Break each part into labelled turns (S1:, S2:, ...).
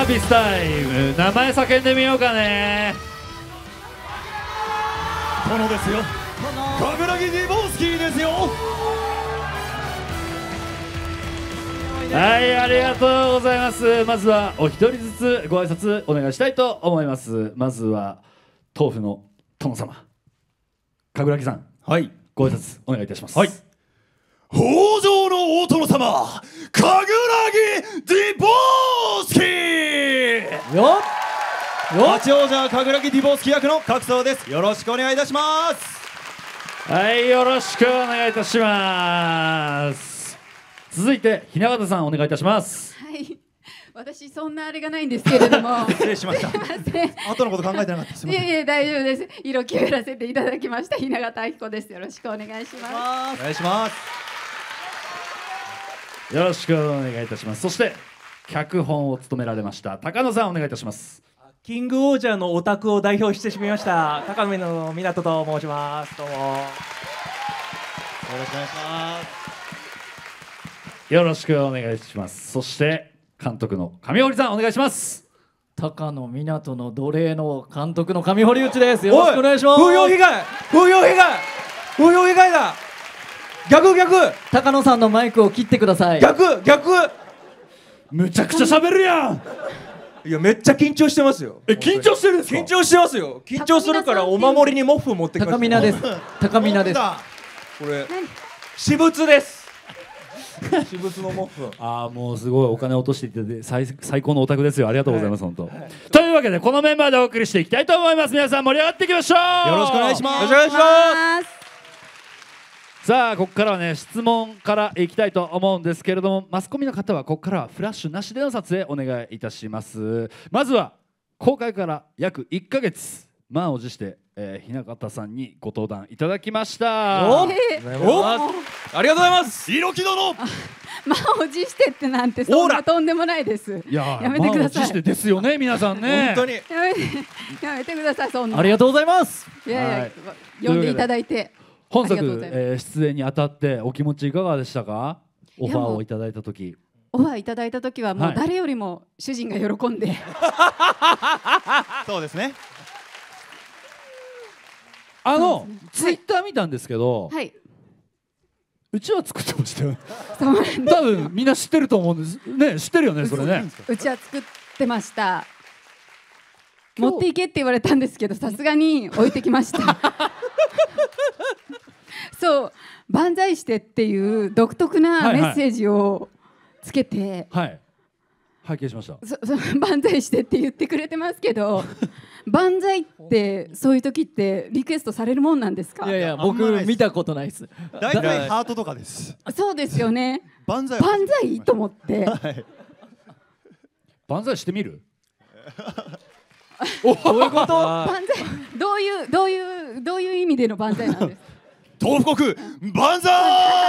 S1: ピスタイム、名前叫んでみようかね。
S2: 殿ですよ。冠城ディボースキーですよ。
S1: はい、ありがとうございます。まずはお一人ずつご挨拶お願いしたいと思います。まずは豆腐の殿様、冠城さん、
S2: はい、
S1: ご挨拶お願いいたします。
S2: はい。北条の大殿様、冠城ディボースキー
S3: よっ
S2: 八王者冠城ディボースキー役の角田です。よろしくお願いいたします。
S1: はい、よろしくお願いいたします。続いて雛形さん、お願いいたします。
S4: はい、私そんなあれがないんですけれども
S2: 失礼しました。
S4: すいません。
S2: 後のこと考えてなかった。すみません。
S4: いえいえ、大丈夫です。色気をやらせていただきました雛形あきこです。よろしくお願いしま
S2: お願いします。
S1: よろしくお願いいたします。そして脚本を務められました高野さん、お願いいたします。
S3: キングオージャーのオタクを代表してしまいました高野湊と申します。どうも
S2: よろしくお願いします。
S1: よろしくお願いします。そして監督の上堀さん、お願いします。
S5: 高野湊の奴隷の監督の上堀内です。よろしくお願いします。
S3: 風評被害だ。逆
S5: 高野さんのマイクを切ってください。
S3: 逆
S1: むちゃくちゃ喋るやん。
S3: いや、めっちゃ緊張してますよ。
S1: 緊張してるんですか。
S3: 緊張してますよ。緊張するからお守りにモッフ持ってきました。
S5: 高見菜です。高見菜です。
S3: これ私物です。私物のモッフ。
S1: ああ、もうすごいお金落としていただいて最高のオタクですよ。ありがとうございます、本当。というわけでこのメンバーでお送りしていきたいと思います。皆さん盛り上がっていきましょう。
S2: よろしくお願いします。
S4: す。お願いします。
S1: さあ、ここからはね、質問からいきたいと思うんですけれども、マスコミの方はここからはフラッシュなしでの撮影お願いいたします。まずは公開から約1ヶ月、満を持して雛形さんにご登壇いただきました。
S3: おありがとうございます。
S2: 色気殿。
S4: 満を持してってなんてそんなとんでもないです。
S1: いやー、
S4: やめてください。
S1: 満を持してですよね、皆さんね。
S3: 本当に
S4: やめてください、そんな。
S5: ありがとうございます。
S4: いやいや、
S1: はい
S4: 呼んでいただいて。
S1: 本作、
S4: ありがとうございます
S1: 出演にあたってお気持ちいかがでしたか。オファーをいただいた時。
S4: オファーいただいた時はもう誰よりも主人が喜んで、
S2: そうですね。
S1: ツイッター見たんですけど、
S4: はい、
S1: うちは作ってましたよ。
S4: そうなんです。
S1: 多分みんな知ってると思うんですね。知ってるよね、それね。
S4: うちは作ってました。持っていけって言われたんですけど、さすがに置いてきましたそう、万歳してっていう独特なメッセージをつけて、
S1: はい、拝見しました。
S4: 万歳してって言ってくれてますけど万歳ってそういう時ってリクエストされるもんなんですか。
S5: いやいや、僕見たことないです。
S2: 大体ハートとかです。
S4: そうですよね。
S2: 万歳
S4: と思って
S1: 万歳してみる。
S5: どういうこと。
S4: 万歳、どういう意味での万歳なんですか。
S2: 東福国万歳。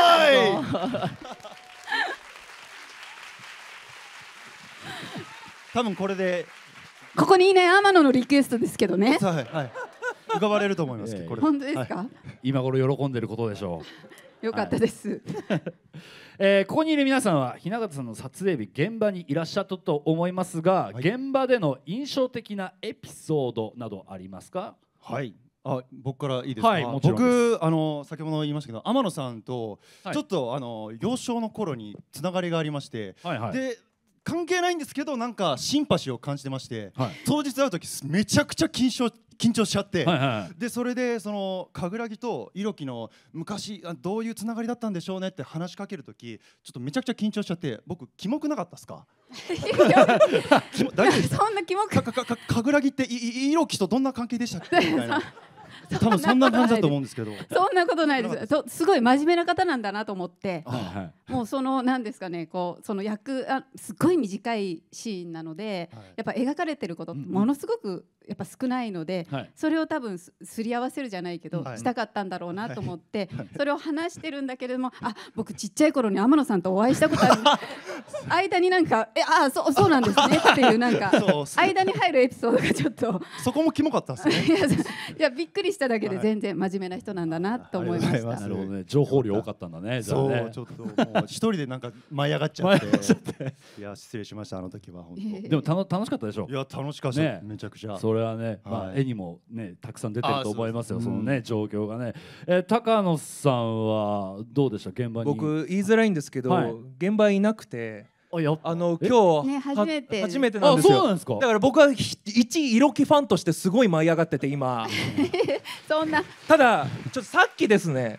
S2: 多分これで
S4: ここにいない天野のリクエストですけどね。
S2: はいはい、浮かばれると思いますけど、これ
S4: 本当ですか、
S1: はい、今頃喜んでることでしょ
S4: う。よかったです、
S1: ここにいる皆さんは雛形さんの撮影日現場にいらっしゃったと思いますが、はい、現場での印象的なエピソードなどありますか。
S2: はい、僕からいいですか。
S1: はい、もちろんです。
S2: 僕先ほど言いましたけど、天野さんとちょっと、幼少の頃につながりがありまして、はいはい、で関係ないんですけどなんかシンパシーを感じてまして、はい、当日会う時めちゃくちゃ緊張しちゃって、はいはい、でそれでその冠城と色気の昔どういうつながりだったんでしょうねって話しかける時ちょっとめちゃくちゃ緊張しちゃって、僕キモくなかったですか。大丈夫ですか。
S4: そんなキモく
S2: 冠城って色気とどんな関係でしたっけみたいな多分そんな感じだと思うんですけど。
S4: そんなことないです。すごい真面目な方なんだなと思って、もうその何ですかね、こうそのすごい短いシーンなので、やっぱ描かれてることってものすごくやっぱ少ないので、それを多分すり合わせるじゃないけど、したかったんだろうなと思って、それを話してるんだけれども、僕ちっちゃい頃に天野さんとお会いしたことある間になんかそうなんですねっていうなんか間に入るエピソードがちょっと
S2: そこもキモかったですね。
S4: いやびっくりしただけで全然真面目な人なんだなと思いました。
S1: なるほどね、情報量多かったんだね。
S2: そうちょっともう一人でなんか舞い上がっちゃっていや失礼しましたあの時は本当。
S1: でも楽しかったでしょ。
S2: いや楽しかっためちゃくちゃ。
S1: それはね、絵にもねたくさん出てると思いますよ、そのね状況がね。高野さんはどうでした現場に？
S3: 僕言いづらいんですけど、現場いなくて。今日初めてなんですよ。
S1: そうなんですか。
S3: だから僕は一色気ファンとしてすごい舞い上がってて今
S4: そんな
S3: ただちょっとさっきですね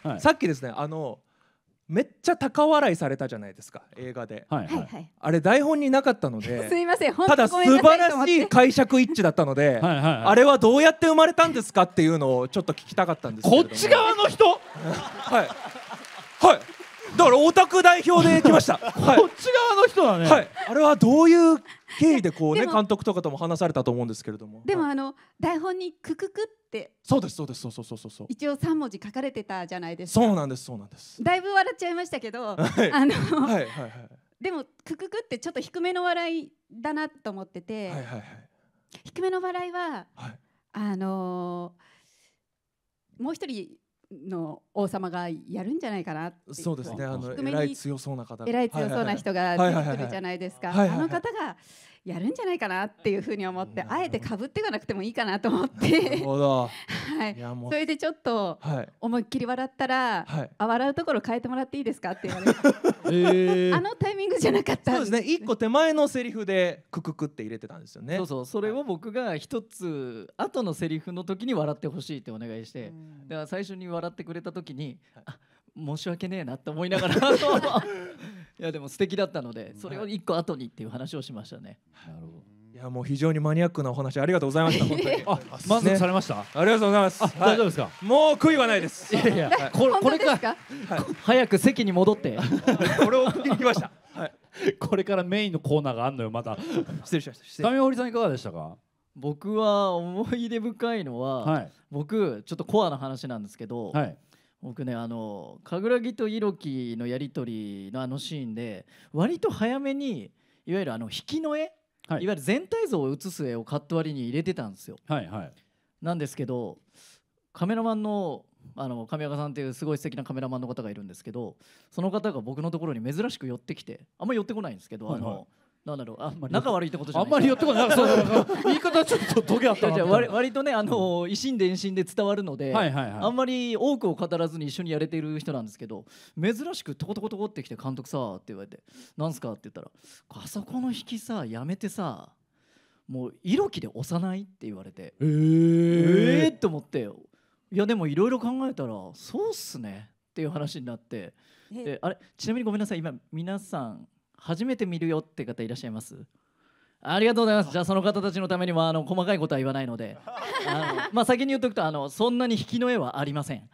S3: めっちゃ高笑いされたじゃないですか映画で。あれ台本になかったので、
S4: すいません、
S3: ただ素晴らしい解釈一致だったので、あれはどうやって生まれたんですかっていうのをちょっと聞きたかったんですけれども。
S1: こっち側の人
S3: はいだからオタク代表で来ました。こっち
S1: 側の人だね。
S3: あれはどういう経緯でこうね監督とかとも話されたと思うんですけれども。
S4: でも台本にクククって
S3: そう一
S4: 応3文字書かれてたじゃないですか。
S3: そうなんです。
S4: だいぶ笑っちゃいましたけど、でもクククってちょっと低めの笑いだなと思ってて、低めの笑いはもう一人の王様がやるんじゃないかなって。
S3: そうですね、偉い強そうな方、
S4: 偉い強そうな人が出てくるじゃないですか。あの方がやるんじゃないかなっていうふうに思って、あえてかぶっていかなくてもいいかなと思ってそれでちょっと思いっきり笑ったら、笑うところ変えてもらっていいですかって言われて、あのタイミングじゃなかった。
S3: そうですね、一個手前のセリフでクククって入れてたんですよね。
S5: それを僕が一つ後のセリフの時に笑ってほしいってお願いして、だから最初に笑ってくれた時に申し訳ねえなって思いながらいやでも素敵だったので、それを一個後にっていう話をしましたね。
S1: なるほど。
S3: いやもう非常にマニアックなお話ありがとうございました本当に。
S1: 満足されました？
S3: ありがとうございます。
S1: 大丈夫ですか？
S3: もう悔いはないです。
S1: いやこれか
S5: 早く席に戻って。
S3: これを聞きました。
S1: これからメインのコーナーがあるのよまた。
S3: 失礼しました。
S1: 上堀さんいかがでしたか？
S5: 僕は思い出深いのは、僕ちょっとコアな話なんですけど、僕ね神楽木と色木のやり取りのシーンで割と早めにいわゆる引きの絵、いわゆる全体像を写す絵をカット割りに入れてたんですよ。なんですけどカメラマンの神岡さんっていうすごい素敵なカメラマンの方がいるんですけど、その方が僕のところに珍しく寄ってきて、あんまり寄ってこないんですけど、なんだろう、仲悪いってことじゃない。
S1: あんまり寄ってこない。言い方ちょっとトゲあったな。
S5: 割とね以心伝心で伝わるので、あんまり多くを語らずに一緒にやれている人なんですけど、珍しくトコトコトコってきて監督さって言われて、なんすかって言ったら、あそこの引きさやめてさ、もう色気で押さないって言われて、って思って、いやでもいろいろ考えたらそうっすねっていう話になって、であれちなみにごめんなさい、今皆さん初めて見るよって方いらっしゃいます？ありがとうございます。じゃあその方たちのためにも細かいことは言わないので先に言っとくとそんなに引きの絵はありません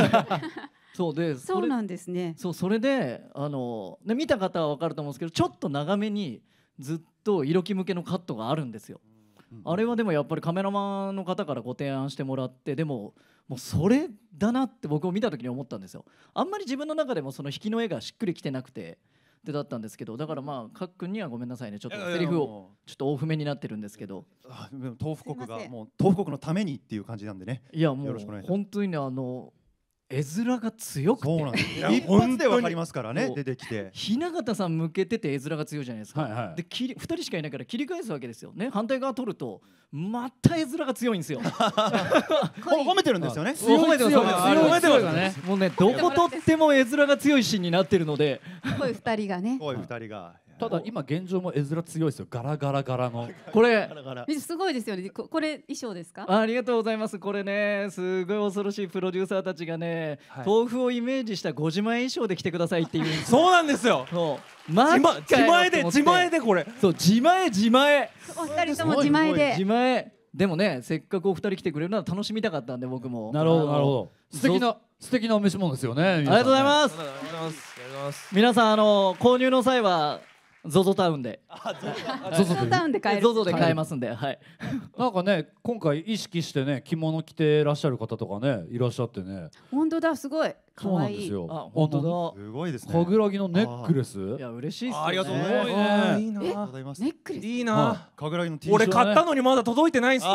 S4: そうなんですね。
S5: それで見た方は分かると思うんですけど、ちょっと長めにずっと色気向けのカットがあるんですよ。あれはでもやっぱりカメラマンの方からご提案してもらって、でももうそれだなって僕を見た時に思ったんですよ。あんまり自分の中でもその引きの絵がしっくりきてなくてだったんですけど、だからかっくんにはごめんなさいね、ちょっとセリフをちょっと大譜めになってるんですけど、
S2: 豆腐国がもう豆腐国のためにっていう感じなんでね。
S5: いやもう本当にね絵面が強くて、
S2: 一発でわかりますからね。出てきて
S5: 雛形さん向けてて絵面が強いじゃないですか。で2人しかいないから切り返すわけですよね。反対側撮るとまた絵面が強いんですよ。
S2: 褒めてるんですよね。
S5: 褒めてますね。もうねどこ撮っても絵面が強いシーンになってるので、
S4: こういう2人がね。
S1: ただ今現状も絵面強いですよ。ガラガラガラの
S5: これ
S4: すごいですよね。これ衣装ですか？
S5: ありがとうございます。これねすごい恐ろしいプロデューサーたちがね、豆腐をイメージした5時前衣装で来てくださいっていう。
S3: そうなんですよ。自前でこれ。
S5: そう自前。
S4: お二人とも自前
S5: でもね、せっかくお二人来てくれるのは楽しみたかったんで僕も。
S1: なるほど。素敵なお召し物ですよね。あり
S5: がとうございます。皆さん購入の際は ZOZOタウンで。
S4: ZOZOタウンで買える。
S5: ZOZOで買えますんで、はい。
S1: なんかね、今回意識してね、着物着てらっしゃる方とかね、いらっしゃってね。
S4: 本当だ、すごい。
S1: そうなんですよ。
S5: 本当
S2: だ。すごいですね。
S1: 神楽木のネックレス。
S5: いや、嬉しいっすね。
S2: ありがとうございます。
S3: いいな。
S2: ネッ
S4: クレス。
S3: いいな。
S2: 神楽木の T シャツ。
S3: 俺買ったのにまだ届いてないんすよ。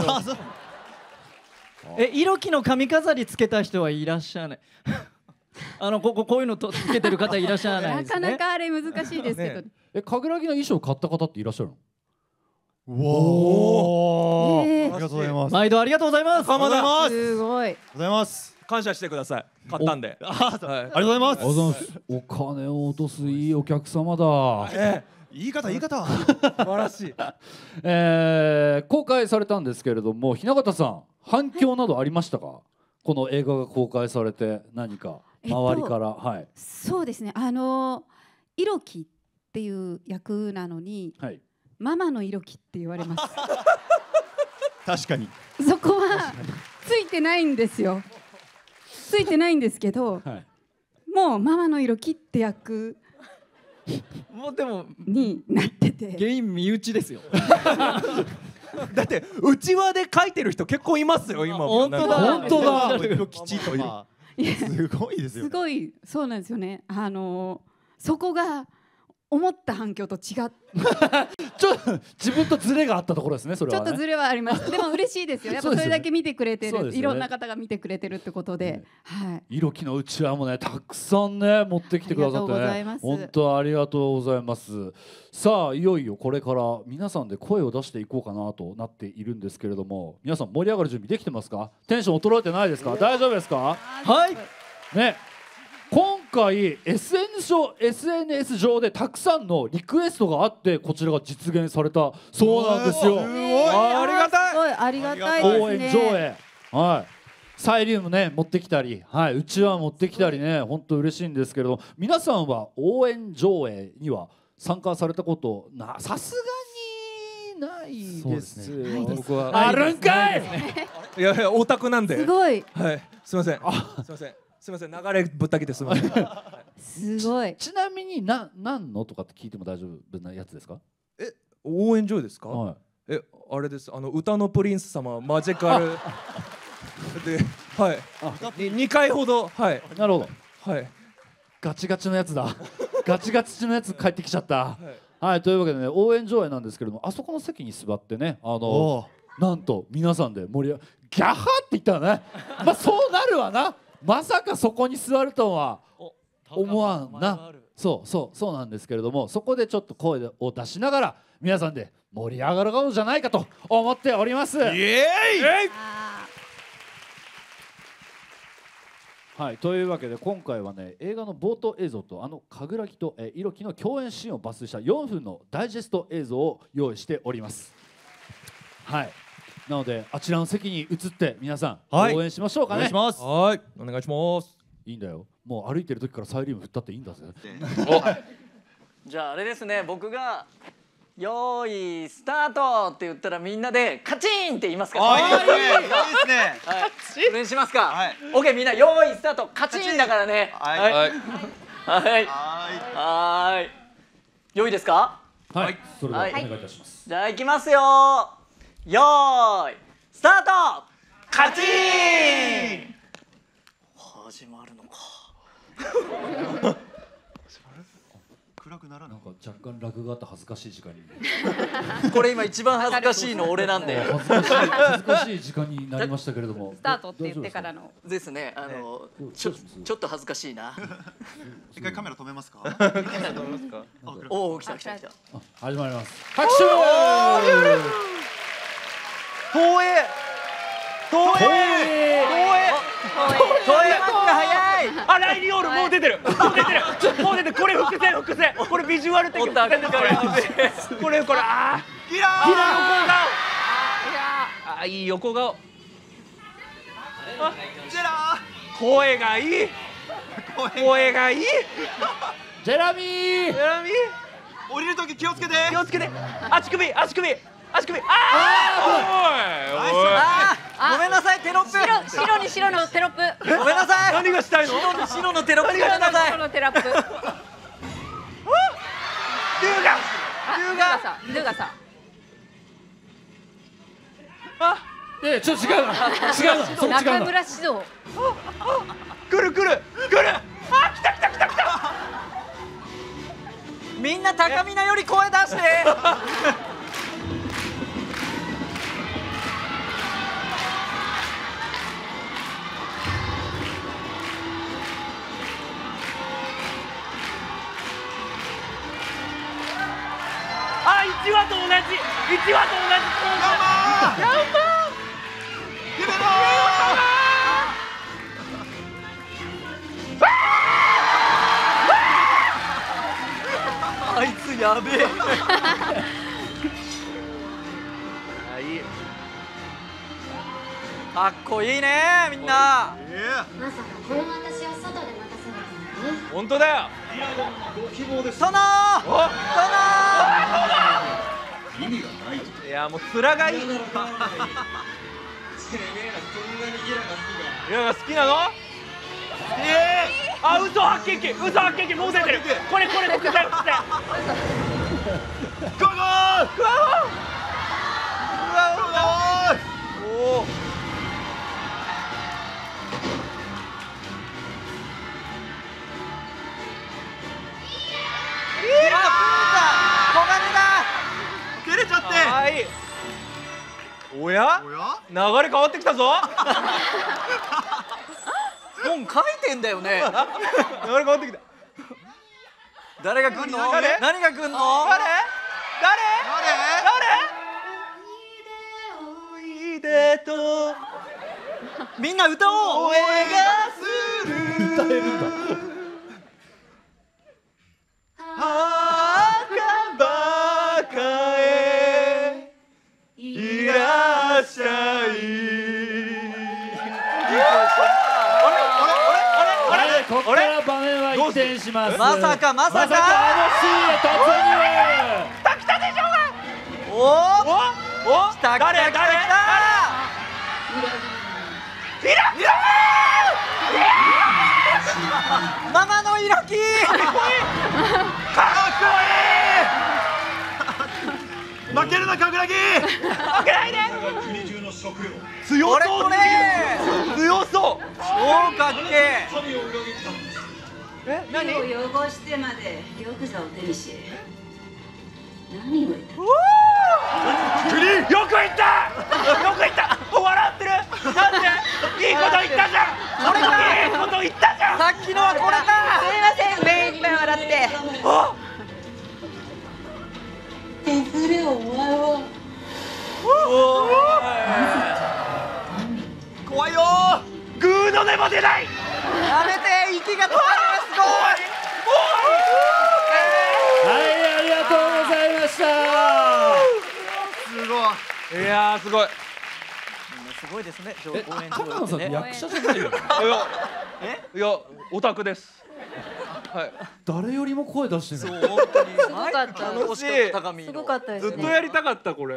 S5: 色気の髪飾りつけた人はいらっしゃらない。こういうのつけてる方いらっしゃらないですね。
S4: なかなかあれ難しいですけど。
S1: 神楽木の衣装買った方っていらっしゃるの？
S2: おお。ありがとうございます。
S5: 毎度ありがとうございます。
S3: 浜田。
S4: すごい。
S2: ございます。
S3: 感謝してください。買ったんで。
S2: ありがとうございます。
S1: お金を落とすいいお客様だ。
S2: 言い方。
S3: 素晴らしい。
S1: 公開されたんですけれども、雛形さん反響などありましたか？この映画が公開されて何か周りから。はい。
S4: そうですね。色気っていう役なのに、
S1: はい、
S4: ママの色気って言われます。
S2: 確かに。
S4: そこはついてないんですよ。ついてないんですけど、はい、もうママの色気って役
S5: もうでも
S4: になってて、
S5: 原因身内ですよ。
S3: だって内輪で書いてる人結構いますよ今。
S5: 本当だ。
S2: 色気とかすごいですよ。
S4: すごい、そうなんですよね。そこが思った反響と違っ
S1: 自分とズレがあったところですね。それはね、
S4: ちょっとズレはあります。でも嬉しいですよ。やっぱそれだけ見てくれてる、いろんな方が見てくれてるってことで、はい。
S1: 色気のうちわもね、たくさんね持ってきてくださってね、本当ありがとうございます。さあいよいよこれから皆さんで声を出していこうかなとなっているんですけれども、皆さん盛り上がる準備できてますか？テンション衰えてないですか？大丈夫ですか？
S5: はい
S1: ね。今回 SNS 上でたくさんのリクエストがあってこちらが実現されたそうなんですよ。
S3: ありがたい。
S4: すごいありがたいですね。
S1: 応援上映、はい、サイリウムね持ってきたり、はい、うちわ持ってきたりね、本当嬉しいんですけれども、皆さんは応援上映には参加されたことさすがにないですよ。僕はあるんかい。
S3: いやいやオタクなんで。
S4: すごい。
S3: はい。すみません。すみません、流れぶった切ってすみません。
S4: すごい。
S1: ちなみに何のとかって聞いても大丈夫なやつですか？
S3: 応援上ですか？
S1: はい、
S3: あれです。歌のプリンス様マジカルで、はい。2回ほど、はい。
S1: なるほど。
S3: はい。
S1: ガチガチのやつだ。ガチガチのやつ帰ってきちゃった。はい、というわけでね、応援上映なんですけれども、あそこの席に座ってね、なんと皆さんでギャハって言ったらね、まあそうなるわな。まさかそこに座るとは思わんな。そうなんですけれども、そこでちょっと声を出しながら皆さんで盛り上がろうじゃないかと思っております。イエーイ！はい、というわけで今回はね、映画の冒頭映像と神楽木と色気の共演シーンを抜粋した4分のダイジェスト映像を用意しております。はい、なのであちらの席に移って皆さん応援しましょうかね。
S2: お願いします。
S3: はい、お願いします。
S1: いいんだよ、もう歩いてる時からサイリウム振ったっていいんだぜ。
S5: じゃああれですね、僕がよーいスタートって言ったらみんなでカチンって言いますから。
S2: いいですね。いいですね。
S5: はい、お願いしますか。はい。オッケー、みんなよーいスタート、カチンだからね。はいはい。よいですか？
S1: はい。それではお願いいたします。
S5: じゃあ行きますよ。よーいスタート。カチン。始まるのか。
S2: 暗くならない。
S1: なんか若干ラグがあった恥ずかしい時間に。
S5: これ今一番恥ずかしいの俺なんで。
S1: 恥ずかしい時間になりましたけれども。
S4: スタートって言ってからの。
S5: ですね。ちょっと恥ずかしいな。
S2: 一回カメラ止めますか？
S5: おお、来た。
S1: 始まります。拍手。
S3: 東映。
S5: 早い。
S3: あ、ライリオールもう出てる。これ伏線。これビジュアル的。これああ、いい横顔。声がいい。
S1: ジェラミー。
S2: 降りるとき気をつけて。
S3: 足首。
S5: ごめんなさい、テロップ。
S4: 白のテロップ。
S5: ごめんなさい。
S3: 何がしたいの？
S5: 白のテロップ。ごめんなさい。
S4: 白のテロップ。
S3: 龍が
S4: ルーガさん。
S1: ちょっと違うな。
S4: 中村獅童。
S3: 来る。来た。
S5: みんな高見菜より声出して。
S3: 1話と同じ。
S5: あいつやべえ。かっこいいねみんな。
S6: まさかこの私を外で待たせるために。
S3: 本当だよ。いやもう面がいい。イラが好きなの？嘘発見器もう出てる。これ聞きたい。ゴー照れちゃって。おや？流れ変わってきたぞ。
S5: 本書いてんだよね。
S3: 流れ変わってきた。
S5: 誰が来んの？何が来んの？
S3: 誰？おいでと
S5: みんな歌おう。
S3: 声がする。歌えるんだ。墓場へいらっしゃい。
S1: ここから場面は一転します。
S5: まさか
S1: あのシーンへ突入。
S3: 来たでしょうが。お
S5: 来た。ママのイラキ。
S3: かっこいい。負けるな、かぐらぎ。負けないで。強そうね。強そう。
S5: 超かっけ
S7: え、何？手を汚してまで玉座を手にし、何を言った？
S3: よく言った。笑ってる。なんで？いいこと言ったじゃん。いいこと言ったじゃん。
S5: さっきのはこれだ。
S7: すいません、目いっぱい笑って。手触れお前は。
S3: 怖いよ。グーの音も出ない。
S5: やめて、息が止まる。すごい。
S1: はい、ありがとうございました。
S3: すごい。いやー、すごい。
S5: すごいですね。
S1: 高野さん役者じゃないよね。
S3: いや、オタクです。はい。
S1: 誰よりも声出してる。
S5: そう、本当に。
S7: すごかった。
S3: 楽しい。
S7: すごかったですね。
S3: ずっとやりたかったこれ。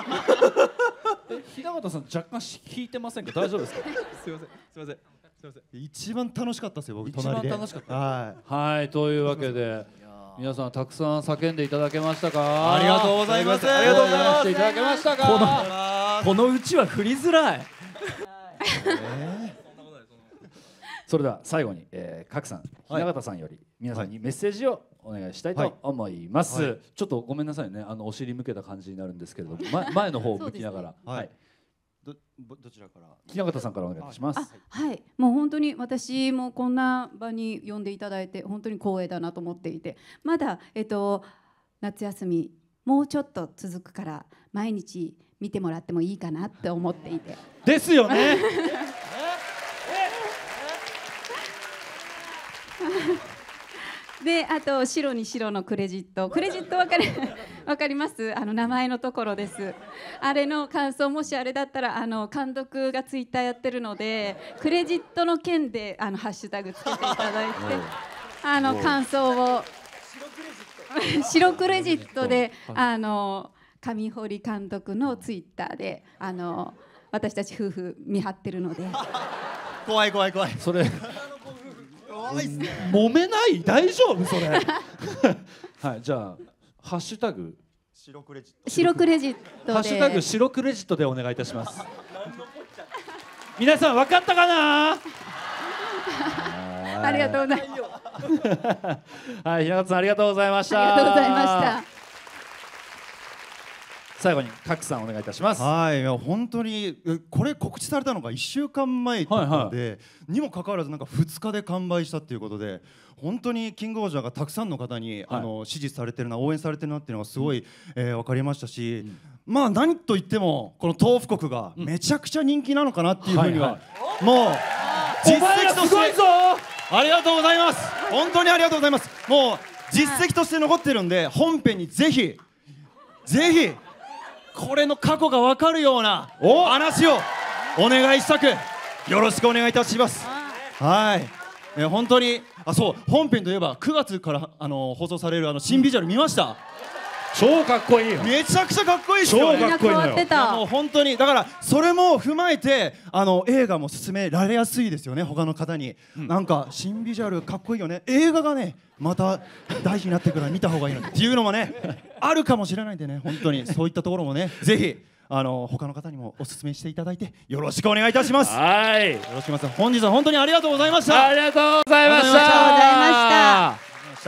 S1: 雛形さん若干引いてませんか？大丈夫ですか？
S2: すいません。一番楽しかったですよ、僕。
S1: 一番楽しかった。
S2: はい。
S1: というわけで皆さんたくさん叫んでいただけましたか？
S2: ありがとうございます。
S3: ありがとうございます。
S1: いただけましたか？
S5: このうちは振りづらい。
S1: それでは最後に賀来さん、雛形さんより皆さんにメッセージをお願いしたいと思います。ちょっとごめんなさいね、お尻向けた感じになるんですけれども、前の方を向きながら。はい。
S2: どちらから？
S1: 雛形さんからお願いします。
S4: はい、もう本当に私もこんな場に呼んでいただいて本当に光栄だなと思っていて、まだ夏休みもうちょっと続くから毎日見てもらってもいいかなって思っていて。
S1: ですよね。
S4: で、あと白に白のクレジットわかります？名前のところです。あれの感想、もしあれだったら監督がツイッターやってるので、クレジットの件でハッシュタグつけていただいて、感想を白クレジットで上堀監督のツイッターで私たち夫婦見張ってるので。
S2: 怖い。
S1: それ。揉めない？大丈夫それ？はい、じゃあハッシュタグ
S2: 白クレジット。
S4: 白クレジットで。
S1: ハッシュタグ白クレジットでお願いいたします。皆さん分かったかな？
S4: ありがとうございます。
S1: はい、平方さんありがとうございました。
S4: ありがとうございました。
S1: 最後に角さんお願いいたします。
S2: はい、本当にこれ告知されたのが1週間前とかで、にもかかわらずなんか2日で完売したっていうことで、本当にキングオージャーがたくさんの方に、支持されてるな、応援されてるなっていうのがすごい、分かりましたし、まあ何といってもこの豆腐国がめちゃくちゃ人気なのかなっていうふうには、もう実績としてありがとうございます。本当にありがとうございます。もう実績として残ってるんで、本編にぜひこれの過去が分かるような話をお願いしたく、よろしくお願いいたします。はい、本当にそう、本編といえば9月から放送される新ビジュアル見ました？
S1: 超かっこいいよ。
S2: めちゃくちゃかっこいいですよね。
S1: 超かっこいいのよ。
S2: もう本当にだからそれも踏まえて映画も進められやすいですよね、他の方に。なんか新ビジュアルかっこいいよね、映画がねまた大事になってくるから見た方がいいなっていうのもねあるかもしれないんでね、本当にそういったところもねぜひ他の方にもお勧めしていただいてよろしくお願いいたします。
S1: はい、よ
S2: ろしくお願いします。本日は本当にありがとうございました。
S1: ありがとうございました。